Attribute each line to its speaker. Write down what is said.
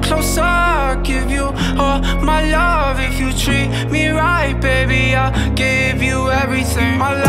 Speaker 1: closer, I'll give you all my love. If you treat me right, baby, I'll give you everything. My life